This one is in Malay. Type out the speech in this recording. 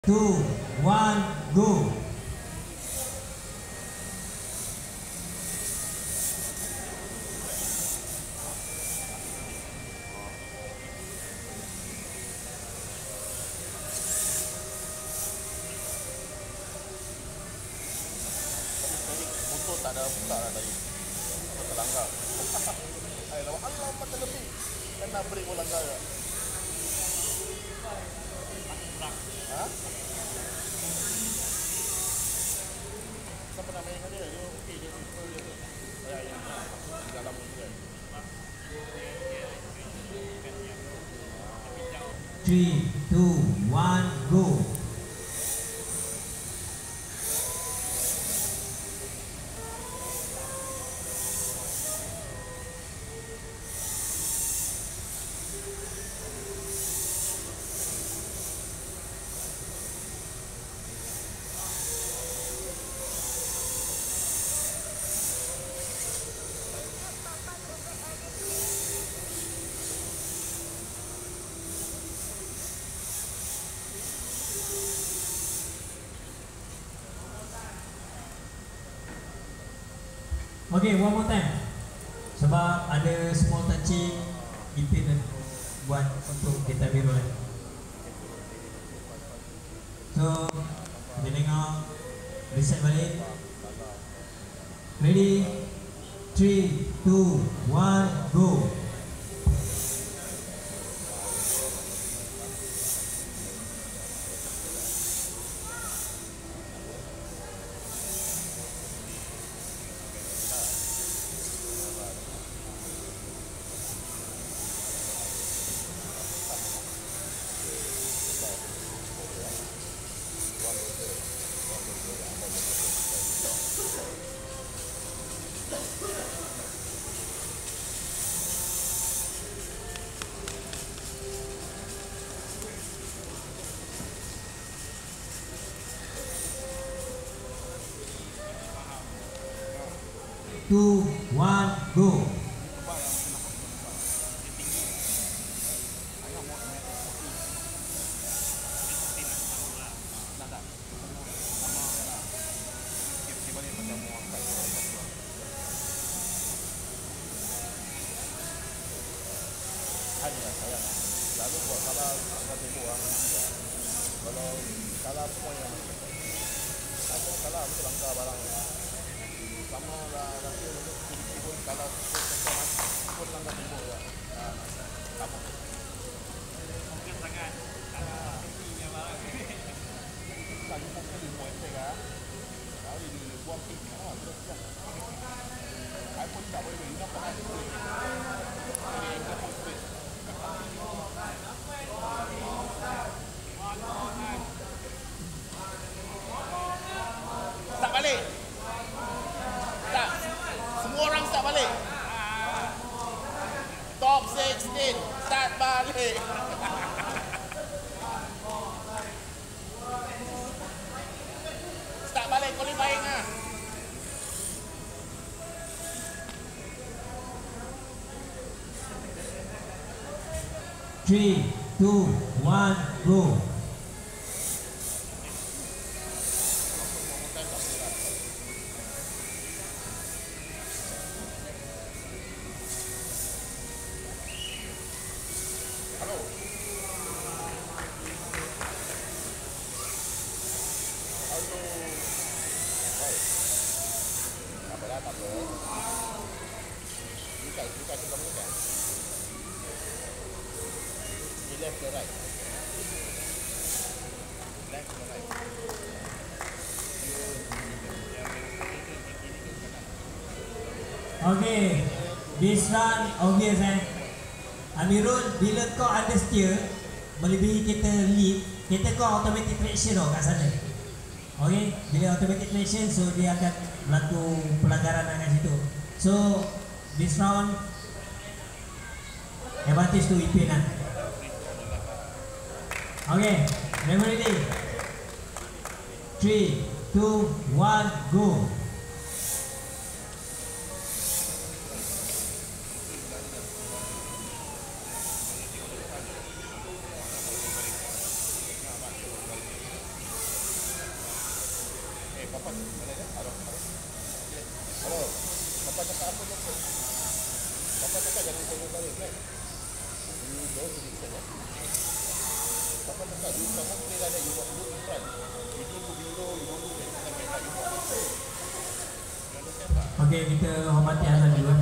2, 1, go. Motor tak ada buka lah tadi. Motor terlanggar. Hai, lawak Allah patah lebih. Kena break pun langgar tak? Ha? Siapa nak main dengan dia? Dia okey, dia suka dia tu. Ya. Dalam pun dia. 3, 2, 1, go. Okay, one more time. Sebab ada small touching Ipin buat untuk kereta biru ni. So, kita tengok reset balik. Ready? 3, 2, 1, go. Two, one, go. Hanya sayang. Lalu buat salah angkat tembok orang. Kalau salah semua yang ada salah mesti langgar barang. Sama lah nanti untuk pun kalau pun langgar tembok ya. Sama. Mungkin sangat tingginya barang. Kalau mungkin di point kan. Kalau di buang tinggi terus kan. iPhone tak boleh ini apa ada boleh. Ini yang pun space. Start balik. Tak. Semua orang start balik. Top 16 start balik. Start balik qualifying ah. Three, two, one, go. Hello. Hello. Hey. Tak apa. Buka kita buka. Left to right. Left to right. Okay, this run obvious Amirul, bila kau understeer melebihi kereta lead, kereta kau automatic traction kat sana. Okay, bila automatic traction, so dia akan berlaku pelanggaran kat situ. So, this round advantage to Ipin lah. Okay, ready? 3, 2, 1, go. Halo, Papa cakap apa tu? Papa cakap jangan tengok balik kan? You don't listen ya. Papa cakap you kamu play like that, you walk good in front. You do to below, you don't do that. You walk good. You understand tak? Okey, kita hormati azan dulu.